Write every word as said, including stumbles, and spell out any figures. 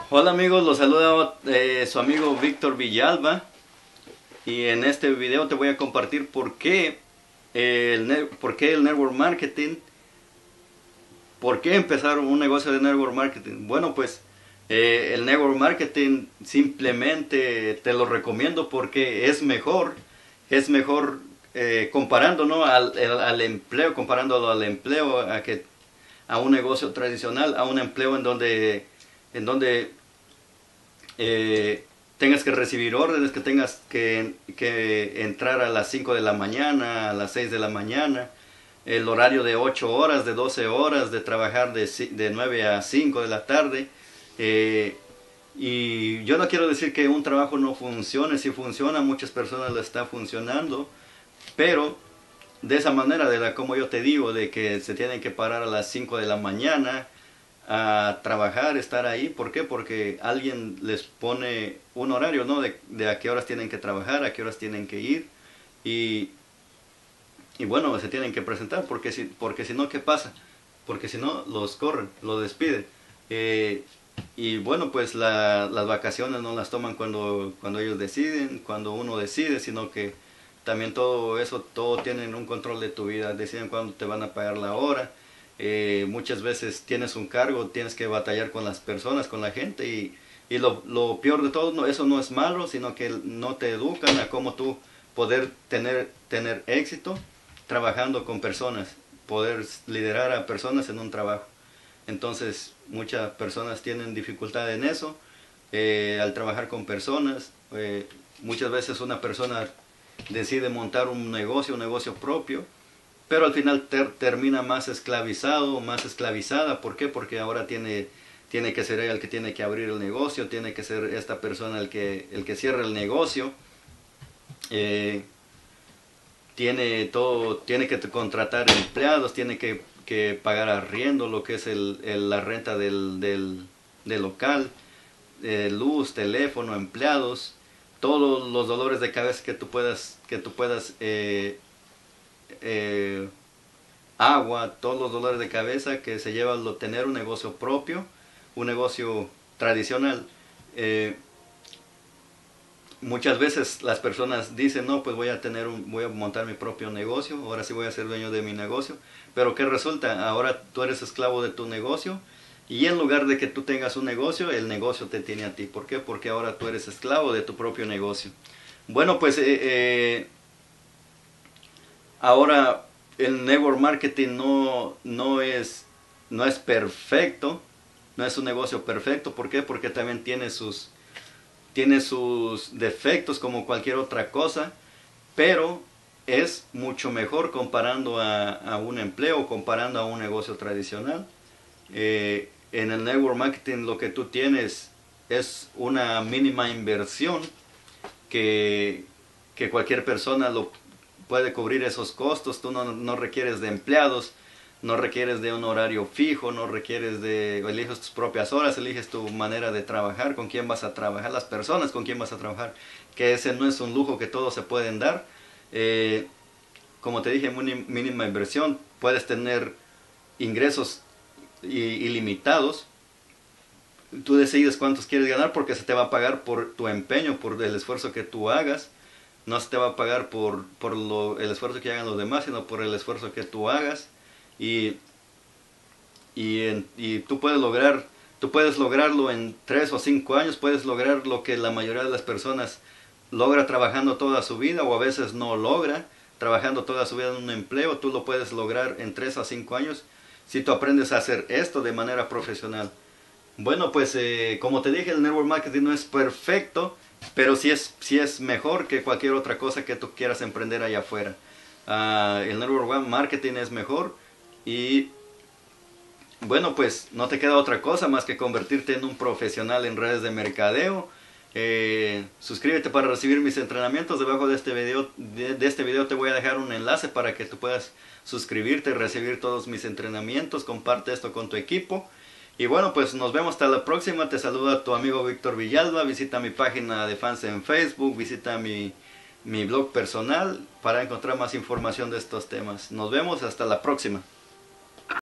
Hola amigos, los saluda eh, su amigo Víctor Villalba y en este video te voy a compartir por qué, eh, el, por qué el network marketing, por qué empezar un negocio de network marketing. Bueno, pues eh, el network marketing simplemente te lo recomiendo porque es mejor, es mejor eh, comparando, ¿no? al, al, al empleo, comparándolo al empleo, a, que, a un negocio tradicional, a un empleo en donde, en donde Eh, tengas que recibir órdenes, que tengas que, que entrar a las cinco de la mañana, a las seis de la mañana, el horario de ocho horas, de doce horas, de trabajar de, de nueve a cinco de la tarde. Eh, y yo no quiero decir que un trabajo no funcione, si funciona, muchas personas lo están funcionando, pero de esa manera, de la como yo te digo, de que se tienen que parar a las cinco de la mañana, a trabajar, estar ahí. ¿Por qué? Porque alguien les pone un horario, ¿no? De, de a qué horas tienen que trabajar, a qué horas tienen que ir. Y, y bueno, se tienen que presentar, porque si, porque si no, ¿qué pasa? Porque si no, los corren, los despiden. Eh, y bueno, pues la, las vacaciones no las toman cuando, cuando ellos deciden, cuando uno decide, sino que también todo eso, todo tienen un control de tu vida. Deciden cuándo te van a pagar la hora. Eh, muchas veces tienes un cargo, tienes que batallar con las personas, con la gente, y, y lo, lo peor de todo, no, eso no es malo, sino que no te educan a cómo tú poder tener, tener éxito trabajando con personas, poder liderar a personas en un trabajo. Entonces muchas personas tienen dificultad en eso, eh, al trabajar con personas. Eh, muchas veces una persona decide montar un negocio, un negocio propio, pero al final ter, termina más esclavizado, más esclavizada. ¿Por qué? Porque ahora tiene, tiene que ser ella el que tiene que abrir el negocio, tiene que ser esta persona el que, el que cierra el negocio. Eh, tiene, todo, tiene que contratar empleados, tiene que, que pagar arriendo, lo que es el, el, la renta del, del, del local, eh, luz, teléfono, empleados, todos los dolores de cabeza que tú puedas, que tú puedas eh, Eh, agua, todos los dolores de cabeza que se lleva al tener un negocio propio, un negocio tradicional. Eh, muchas veces las personas dicen, no, pues voy a tener un, voy a montar mi propio negocio, ahora sí voy a ser dueño de mi negocio. Pero ¿qué resulta? Ahora tú eres esclavo de tu negocio, y en lugar de que tú tengas un negocio, el negocio te tiene a ti. ¿Por qué? Porque ahora tú eres esclavo de tu propio negocio. Bueno, pues eh, eh, ahora el network marketing no, no, es, no es perfecto, no es un negocio perfecto. ¿Por qué? Porque también tiene sus, tiene sus defectos como cualquier otra cosa, pero es mucho mejor comparando a, a un empleo, comparando a un negocio tradicional. Eh, en el network marketing lo que tú tienes es una mínima inversión que, que cualquier persona lo puede cubrir esos costos. Tú no, no requieres de empleados, no requieres de un horario fijo, no requieres de, eliges tus propias horas, eliges tu manera de trabajar, con quién vas a trabajar, las personas con quién vas a trabajar, que ese no es un lujo que todos se pueden dar. Eh, como te dije, muy mínima inversión, puedes tener ingresos ilimitados. Tú decides cuántos quieres ganar, porque se te va a pagar por tu empeño, por el esfuerzo que tú hagas. No se te va a pagar por, por lo, el esfuerzo que hagan los demás, sino por el esfuerzo que tú hagas. Y, y, en, y tú puedes lograr, tú puedes lograrlo en tres o cinco años, puedes lograr lo que la mayoría de las personas logra trabajando toda su vida, o a veces no logra trabajando toda su vida en un empleo. Tú lo puedes lograr en tres a cinco años si tú aprendes a hacer esto de manera profesional. Bueno, pues eh, como te dije, el network marketing no es perfecto, pero sí es, sí es mejor que cualquier otra cosa que tú quieras emprender allá afuera. Uh, el network marketing es mejor, y bueno, pues no te queda otra cosa más que convertirte en un profesional en redes de mercadeo. Eh, suscríbete para recibir mis entrenamientos. Debajo de este video, de, de este video te voy a dejar un enlace para que tú puedas suscribirte y recibir todos mis entrenamientos. Comparte esto con tu equipo. Y bueno, pues nos vemos hasta la próxima. Te saluda tu amigo Víctor Villalba. Visita mi página de fans en Facebook, visita mi, mi blog personal para encontrar más información de estos temas. Nos vemos hasta la próxima.